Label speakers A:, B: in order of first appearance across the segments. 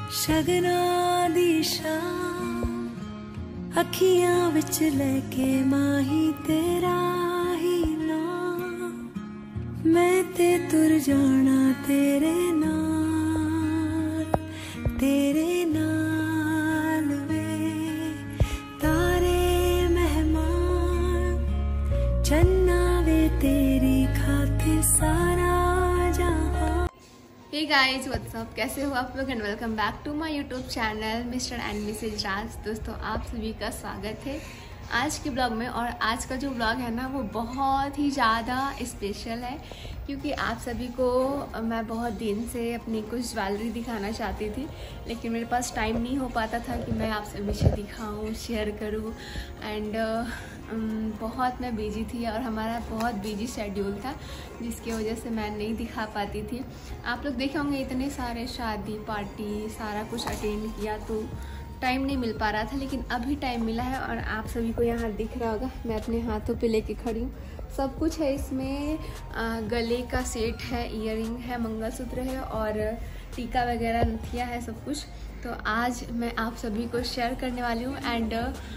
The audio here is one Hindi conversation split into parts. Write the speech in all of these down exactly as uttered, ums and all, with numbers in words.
A: शगना दी शाम अखियां विच लेके माही तेरा ही नाम, मैं ते तुर जाना तेरे नाल, तेरे नाल वे तारे मेहमान, चन्ना वे तेरी खातिर सारा जहां।
B: हे गाइस व्हाट्सअप, कैसे हो आप लोग and welcome back to my YouTube channel mister and missus Raj. दोस्तों आप सभी का स्वागत है आज के ब्लॉग में। और आज का जो ब्लॉग है ना वो बहुत ही ज़्यादा स्पेशल है, क्योंकि आप सभी को मैं बहुत दिन से अपनी कुछ ज्वेलरी दिखाना चाहती थी, लेकिन मेरे पास टाइम नहीं हो पाता था कि मैं आप सभी से दिखाऊं, शेयर करूं। एंड बहुत मैं बिजी थी और हमारा बहुत बिजी शेड्यूल था, जिसकी वजह से मैं नहीं दिखा पाती थी। आप लोग देखे होंगे इतने सारे शादी पार्टी सारा कुछ अटेंड किया तो टाइम नहीं मिल पा रहा था, लेकिन अभी टाइम मिला है। और आप सभी को यहाँ दिख रहा होगा मैं अपने हाथों पे लेके खड़ी हूँ, सब कुछ है इसमें। आ, गले का सेट है, ईयरिंग है, मंगलसूत्र है और टीका वगैरह नथिया है, सब कुछ। तो आज मैं आप सभी को शेयर करने वाली हूँ एंड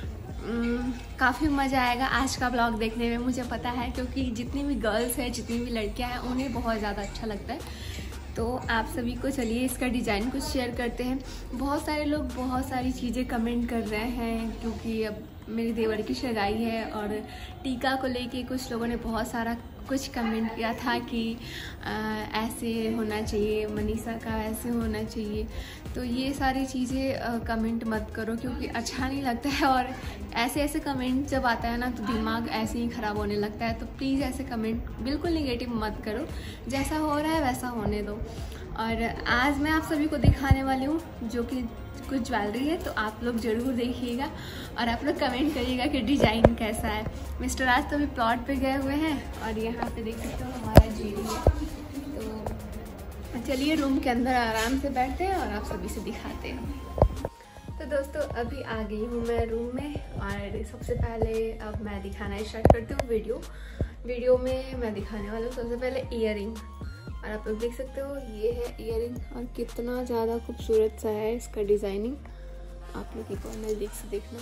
B: काफ़ी मज़ा आएगा आज का ब्लॉग देखने में, मुझे पता है, क्योंकि जितनी भी गर्ल्स हैं, जितनी भी लड़कियां हैं, उन्हें बहुत ज़्यादा अच्छा लगता है। तो आप सभी को चलिए इसका डिज़ाइन कुछ शेयर करते हैं। बहुत सारे लोग बहुत सारी चीज़ें कमेंट कर रहे हैं, क्योंकि अब मेरी देवर की सगाई है और टीका को लेके कुछ लोगों ने बहुत सारा कुछ कमेंट किया था कि आ, ऐसे होना चाहिए, मनीषा का ऐसे होना चाहिए। तो ये सारी चीज़ें कमेंट मत करो, क्योंकि अच्छा नहीं लगता है। और ऐसे ऐसे कमेंट जब आता है ना तो दिमाग ऐसे ही ख़राब होने लगता है। तो प्लीज़ ऐसे कमेंट बिल्कुल नेगेटिव मत करो, जैसा हो रहा है वैसा होने दो। और आज मैं आप सभी को दिखाने वाली हूँ जो कि कुछ ज्वेलरी है, तो आप लोग ज़रूर देखिएगा और आप लोग कमेंट करिएगा कि डिज़ाइन कैसा है। मिस्टर राज तो अभी प्लॉट पे गए हुए हैं और यहाँ पे देख सकते हो हमारा जीरी है। तो चलिए रूम के अंदर आराम से बैठते हैं और आप सभी से दिखाते हैं। तो दोस्तों अभी आ गई हूँ मैं रूम में और सबसे पहले अब मैं दिखाना स्टार्ट करती हूँ। वीडियो वीडियो में मैं दिखाने वाला हूँ सबसे पहले ईयरिंग। और आप लोग देख सकते हो ये है ईयरिंग और कितना ज़्यादा खूबसूरत सा है इसका डिज़ाइनिंग। आप लोग एक बार नज़दीक से देखना,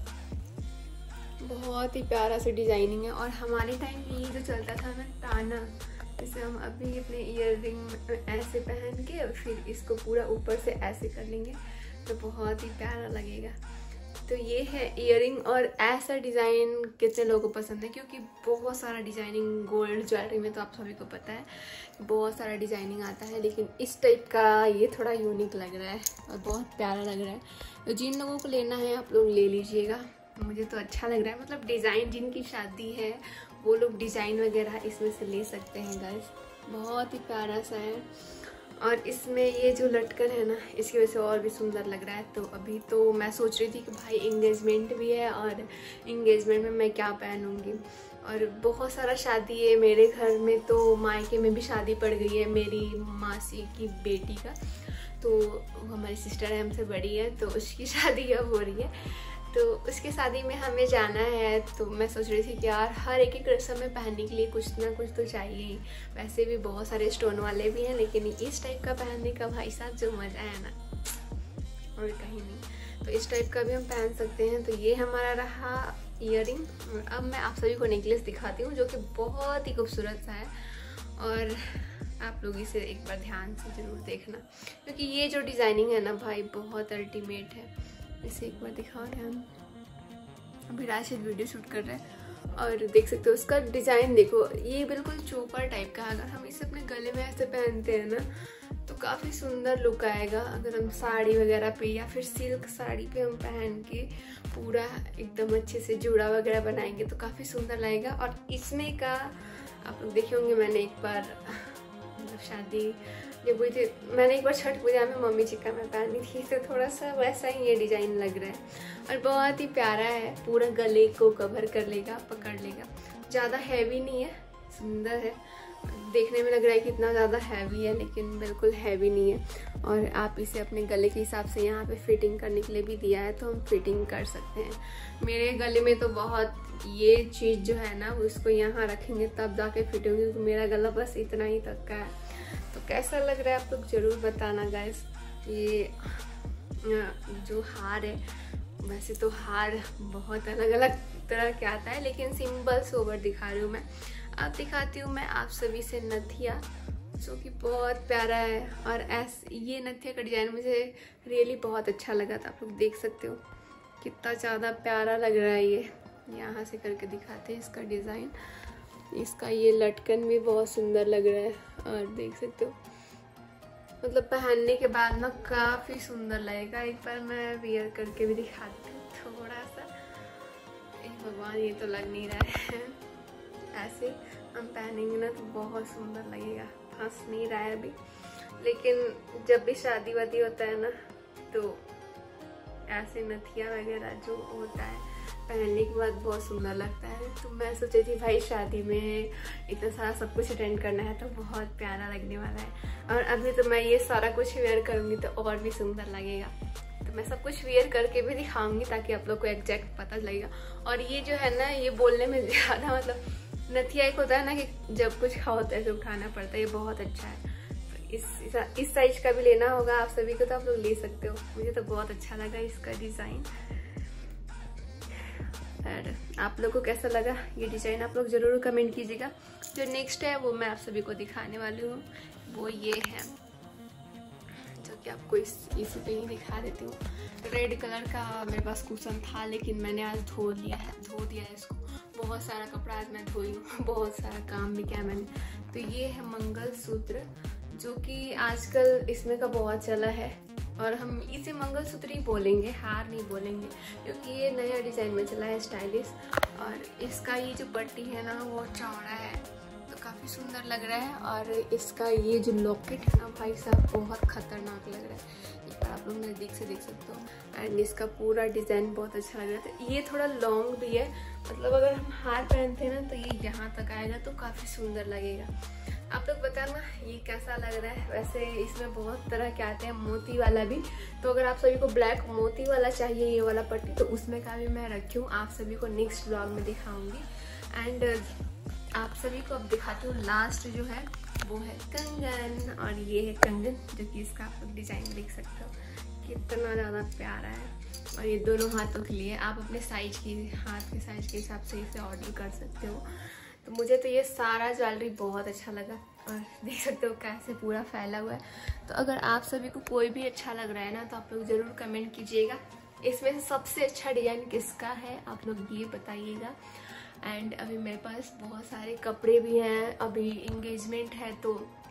B: बहुत ही प्यारा सा डिज़ाइनिंग है। और हमारे टाइम में ये जो चलता था ना ताना, जैसे हम अभी अपने ईयरिंग ऐसे पहन के फिर इसको पूरा ऊपर से ऐसे कर लेंगे तो बहुत ही प्यारा लगेगा। तो ये है ईयरिंग और ऐसा डिज़ाइन कितने लोगों को पसंद है, क्योंकि बहुत सारा डिज़ाइनिंग गोल्ड ज्वेलरी में तो आप सभी को पता है बहुत सारा डिज़ाइनिंग आता है, लेकिन इस टाइप का ये थोड़ा यूनिक लग रहा है और बहुत प्यारा लग रहा है। तो जिन लोगों को लेना है आप लोग ले लीजिएगा, मुझे तो अच्छा लग रहा है। मतलब डिज़ाइन जिनकी शादी है वो लोग डिज़ाइन वगैरह इसमें से ले सकते हैं गाइस, बहुत ही प्यारा सा है। और इसमें ये जो लटकन है ना इसकी वजह से और भी सुंदर लग रहा है। तो अभी तो मैं सोच रही थी कि भाई इंगेजमेंट भी है और इंगेजमेंट में मैं क्या पहनूंगी, और बहुत सारा शादी है मेरे घर में। तो मायके में भी शादी पड़ गई है मेरी मासी की बेटी का, तो हमारी सिस्टर है, हमसे बड़ी है, तो उसकी शादी अब हो रही है। तो उसकी शादी में हमें जाना है। तो मैं सोच रही थी कि यार हर एक एक रस्म में पहनने के लिए कुछ ना कुछ तो चाहिए। वैसे भी बहुत सारे स्टोन वाले भी हैं, लेकिन इस टाइप का पहनने का भाई साहब जो मज़ा है ना और कहीं नहीं। तो इस टाइप का भी हम पहन सकते हैं। तो ये हमारा रहा ईयरिंग। अब मैं आप सभी को नेकलेस दिखाती हूँ जो कि बहुत ही खूबसूरत सा है, और आप लोग इसे एक बार ध्यान से ज़रूर देखना, क्योंकि ये जो डिज़ाइनिंग है ना भाई बहुत अल्टीमेट है। इसे एक बार दिखाओ ध्यान। अभी राशिद वीडियो शूट कर रहा है और देख सकते हो उसका डिज़ाइन देखो, ये बिल्कुल चोकर टाइप का। अगर हम इसे अपने गले में ऐसे पहनते हैं ना तो काफ़ी सुंदर लुक आएगा। अगर हम साड़ी वगैरह पे या फिर सिल्क साड़ी पे हम पहन के पूरा एकदम अच्छे से जूड़ा वगैरह बनाएंगे तो काफ़ी सुंदर लगेगा। और इसमें का आप लोग देखे होंगे, मैंने एक बार मतलब शादी जब हुई थी, मैंने एक बार छठ पूजा में मम्मी जी का मैं पहनी थी, तो थोड़ा सा वैसा ही ये डिज़ाइन लग रहा है और बहुत ही प्यारा है। पूरा गले को कवर कर लेगा, पकड़ लेगा, ज़्यादा हैवी नहीं है, सुंदर है। देखने में लग रहा है कि इतना ज़्यादा हैवी है, लेकिन बिल्कुल हैवी नहीं है। और आप इसे अपने गले के हिसाब से यहाँ पे फिटिंग करने के लिए भी दिया है, तो हम फिटिंग कर सकते हैं। मेरे गले में तो बहुत ये चीज़ जो है ना उसको यहाँ रखेंगे तब जाके फिट होगी, क्योंकि मेरा गला बस इतना ही तक का है। तो कैसा लग रहा है आप लोग ज़रूर बताना गाइस। ये जो हार है, वैसे तो हार बहुत अलग अलग तरह के आता है, लेकिन सिंपल सोबर दिखा रही हूँ मैं। अब दिखाती हूँ मैं आप सभी से नथिया, जो कि बहुत प्यारा है। और ऐस ये नथिया का डिज़ाइन मुझे रियली बहुत अच्छा लगा था। आप लोग देख सकते हो कितना ज़्यादा प्यारा लग रहा है। ये यहाँ से करके दिखाते हैं इसका डिज़ाइन। इसका ये लटकन भी बहुत सुंदर लग रहा है, और देख सकते हो मतलब पहनने के बाद ना काफ़ी सुंदर लगेगा। एक बार मैं वियर करके भी दिखाती हूँ थोड़ा सा। भगवान, ये तो लग नहीं रहा है। ऐसे हम पहनेंगे ना तो बहुत सुंदर लगेगा। फंस नहीं रहा है अभी, लेकिन जब भी शादी वादी होता है ना तो ऐसे नथिया वगैरह जो होता है पहनने के बाद बहुत सुंदर लगता है। तो मैं सोची थी भाई शादी में इतना सारा सब कुछ अटेंड करना है तो बहुत प्यारा लगने वाला है। और अभी तो मैं ये सारा कुछ वेयर करूँगी तो और भी सुंदर लगेगा। तो मैं सब कुछ वेयर करके भी दिखाऊंगी ताकि आप लोग को एग्जैक्ट पता लगेगा। और ये जो है ना, ये बोलने में ज़्यादा मतलब नथिया एक होता है ना कि जब कुछ होता है तो उठाना पड़ता है, ये बहुत अच्छा है। तो इस इस साइज का भी लेना होगा आप सभी को तो आप लोग ले सकते हो। मुझे तो बहुत अच्छा लगा इसका डिज़ाइन। और आप लोग को कैसा लगा ये डिज़ाइन आप लोग ज़रूर कमेंट कीजिएगा। जो नेक्स्ट है वो मैं आप सभी को दिखाने वाली हूँ, वो ये है, जो कि आपको इस इसी पे ही दिखा देती हूँ। रेड कलर का मेरे पास कुशन था, लेकिन मैंने आज धो लिया है धो दिया है इसको। बहुत सारा कपड़ा आज मैं धोई हूँ, बहुत सारा काम भी किया मैंने। तो ये है मंगलसूत्र, जो कि आजकल इसमें का बहुत चला है, और हम इसे मंगलसूत्र ही बोलेंगे, हार नहीं बोलेंगे, क्योंकि ये नया डिज़ाइन में चला है, स्टाइलिश। और इसका ये जो पट्टी है ना वो चौड़ा है, तो काफ़ी सुंदर लग रहा है। और इसका ये जो लॉकेट है ना भाई साहब, बहुत खतरनाक लग रहा है। एक बार आप लोग नज़दीक से देख सकते हो। एंड इसका पूरा डिज़ाइन बहुत अच्छा लग रहा है। तो ये थोड़ा लॉन्ग भी है, मतलब अगर हम हार पहनते हैं ना तो ये यहाँ तक आएगा तो काफ़ी सुंदर लगेगा। आप लोग बताना ये कैसा लग रहा है। वैसे इसमें बहुत तरह के आते हैं, मोती वाला भी। तो अगर आप सभी को ब्लैक मोती वाला चाहिए, ये वाला पट्टी, तो उसमें का भी मैं रखी हूँ, आप सभी को नेक्स्ट ब्लॉग में दिखाऊंगी। एंड आप सभी को अब दिखाती हूँ लास्ट जो है वो है कंगन। और ये है कंगन, जो कि इसका आप लोग डिज़ाइन देख सकते हो कितना ज़्यादा प्यारा है। और ये दोनों हाथों के लिए आप अपने साइज की हाथ के साइज के हिसाब से इसे ऑर्डर कर सकते हो। तो मुझे तो ये सारा ज्वेलरी बहुत अच्छा लगा, और देख सकते हो कैसे पूरा फैला हुआ है। तो अगर आप सभी को कोई भी अच्छा लग रहा है ना तो आप लोग ज़रूर कमेंट कीजिएगा। इसमें से सबसे अच्छा डिज़ाइन किसका है आप लोग ये बताइएगा। एंड अभी मेरे पास बहुत सारे कपड़े भी हैं, अभी इंगेजमेंट है, तो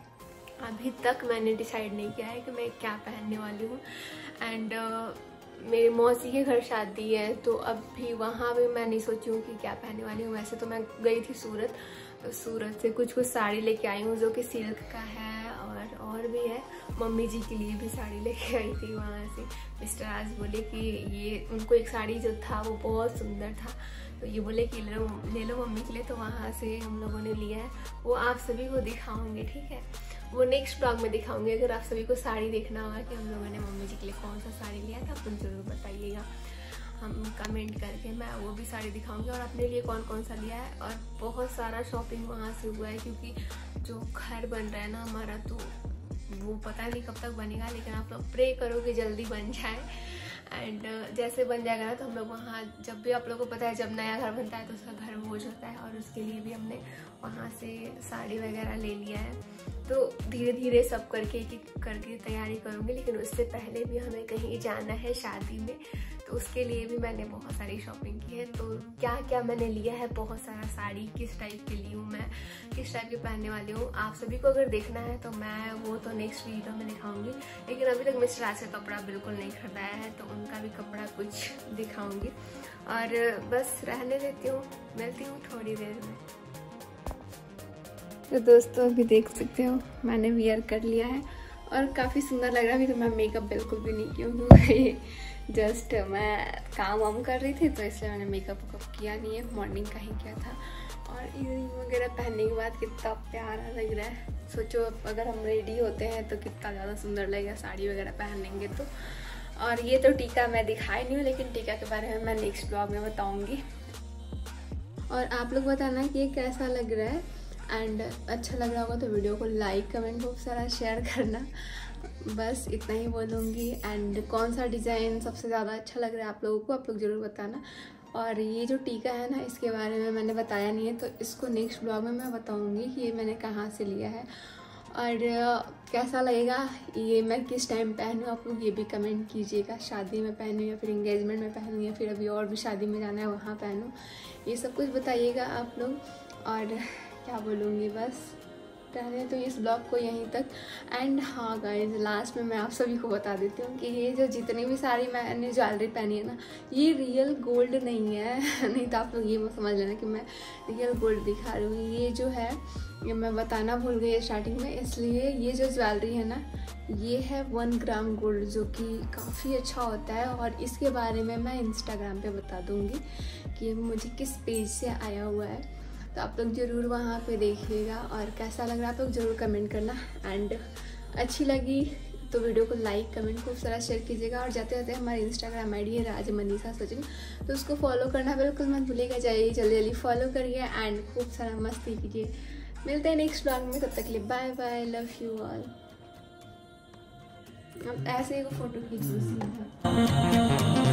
B: अभी तक मैंने डिसाइड नहीं किया है कि मैं क्या पहनने वाली हूँ। एंड uh, मेरी मौसी के घर शादी है, तो अब भी वहाँ भी मैं नहीं सोची हूँ कि क्या पहनने वाली हूँ। वैसे तो मैं गई थी सूरत, तो सूरत से कुछ कुछ साड़ी लेके आई हूँ जो कि सिल्क का है, और और भी है। मम्मी जी के लिए भी साड़ी लेके आई थी वहाँ से। मिस्टर आज बोले कि ये उनको एक साड़ी जो था वो बहुत सुंदर था, तो ये बोले कि ले लो ले लो मम्मी के लिए, तो वहाँ से हम लोगों ने लिया है। वो आप सभी को दिखाऊंगे, ठीक है, वो नेक्स्ट ब्लॉग में दिखाऊंगी। अगर आप सभी को साड़ी देखना होगा कि हम लोगों ने मम्मी जी के लिए कौन सा साड़ी लिया था, आप जरूर बताइएगा हम कमेंट करके, मैं वो भी साड़ी दिखाऊंगी। और अपने लिए कौन कौन सा लिया है। और बहुत सारा शॉपिंग वहाँ से हुआ है, क्योंकि जो घर बन रहा है ना हमारा, तो वो पता नहीं कब तक बनेगा, लेकिन आप लोग प्रे करो कि जल्दी बन जाए। एंड uh, जैसे बन जाएगा ना तो हम लोग वहाँ, जब भी आप लोगों को पता है जब नया घर बनता है तो उसका घर भोज होता है, और उसके लिए भी हमने वहाँ से साड़ी वगैरह ले लिया है। तो धीरे धीरे सब करके एक एक करके तैयारी करूँगी। लेकिन उससे पहले भी हमें कहीं जाना है शादी में, तो उसके लिए भी मैंने बहुत सारी शॉपिंग की है। तो क्या क्या मैंने लिया है, बहुत सारा साड़ी किस टाइप की ली हूँ मैं, किस टाइप की पहनने वाली हूँ, आप सभी को अगर देखना है तो मैं वो तो नेक्स्ट वीडियो में दिखाऊंगी। लेकिन अभी तक मिस्टर आज से कपड़ा बिल्कुल नहीं खरीदाया है, तो उनका भी कपड़ा कुछ दिखाऊंगी। और बस रहने देती हूँ, मिलती हूँ थोड़ी देर में। तो दोस्तों अभी देख सकते हो मैंने वियर कर लिया है, और काफ़ी सुंदर लग रहा है। अभी तो मैं मेकअप बिल्कुल भी नहीं की हूँ, क्योंकि जस्ट मैं काम वाम कर रही थी, तो इसलिए मैंने मेकअप वेकअप किया नहीं है, मॉर्निंग का ही किया था। और इयरिंग वगैरह पहनने के बाद कितना प्यारा लग रहा है। सोचो अगर हम रेडी होते हैं तो कितना ज़्यादा सुंदर लगेगा साड़ी वगैरह पहन लेंगे तो। और ये तो टीका मैं दिखाई नहीं हूँ, लेकिन टीका के बारे में मैं नेक्स्ट ब्लॉग में बताऊँगी। और आप लोग बताना कि ये कैसा लग रहा है। एंड अच्छा लग रहा होगा तो वीडियो को लाइक कमेंट खूब सारा शेयर करना। बस इतना ही बोलूँगी। एंड कौन सा डिज़ाइन सबसे ज़्यादा अच्छा लग रहा है आप लोगों को, आप लोग ज़रूर बताना। और ये जो टीका है ना, इसके बारे में मैंने बताया नहीं है, तो इसको नेक्स्ट ब्लॉग में मैं बताऊँगी कि ये मैंने कहाँ से लिया है और कैसा लगेगा, ये मैं किस टाइम पहनूँ। आप लोग ये भी कमेंट कीजिएगा, शादी में पहनूँ या फिर इंगेजमेंट में पहनूँ या फिर अभी और भी शादी में जाना है वहाँ पहनूँ, ये सब कुछ बताइएगा आप लोग। और क्या बोलूँगी, बस रहने तो इस ब्लॉग को यहीं तक। एंड हाँ गाइज, लास्ट में मैं आप सभी को बता देती हूँ कि ये जो जितनी भी सारी मैंने ज्वेलरी पहनी है ना, ये रियल गोल्ड नहीं है। नहीं तो आप लोग ये समझ लेना कि मैं रियल गोल्ड दिखा रही हूँ। ये जो है, ये मैं बताना भूल गई स्टार्टिंग में, इसलिए ये जो ज्वेलरी है ना, ये है वन ग्राम गोल्ड, जो कि काफ़ी अच्छा होता है। और इसके बारे में मैं इंस्टाग्राम पे बता दूँगी कि मुझे किस पेज से आया हुआ है, तो आप लोग ज़रूर वहाँ पे देखिएगा। और कैसा लग रहा है आप लोग ज़रूर कमेंट करना। एंड अच्छी लगी तो वीडियो को लाइक कमेंट खूब सारा शेयर कीजिएगा। और जाते जाते हमारी इंस्टाग्राम आई डी है राज मनीषा सचिन, तो उसको फॉलो करना बिल्कुल मत भूलिएगा। जाइए जल्दी जल्दी फॉलो करिए एंड खूब सारा मस्ती कीजिए। मिलते हैं नेक्स्ट ब्लॉग में, तब तक के लिए bye bye, love you all. अब ऐसे ही वो फोटो खींच